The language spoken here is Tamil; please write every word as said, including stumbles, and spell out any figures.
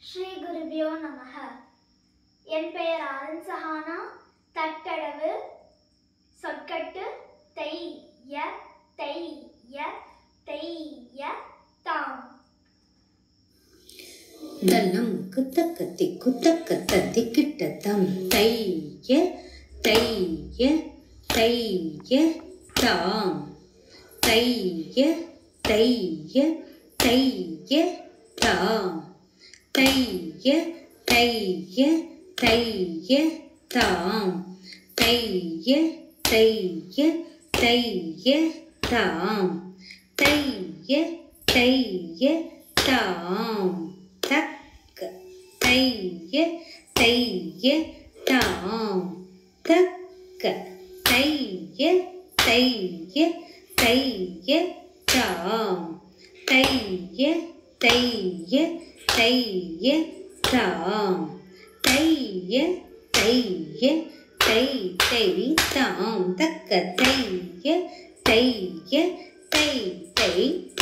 ஸ்ரீ குருபியோ நமக. என் பெயர் ஆனந்த் சஹானா. தட்டடவு சொற்கட்டு தை ய தை ய தை ய தாம். தனம் குத்தக்கத்தி குத்தக்கத்தி கிட்டத்தம் தை ய தை ய தை ய தாம். தை ய தை ய தை ய தாம். தை ய தை ய தை ய தாம். தை ய தை ய தை ய தாம். தை ய தை ய தாம். தக்க தை ய தை ய தாம். தக்க தை ய தை ய தை ய தாம். தை ய தை ய தை ய தாம். தை ய தை ய தை தை தாம். தக்க தை ய தை ய தை தை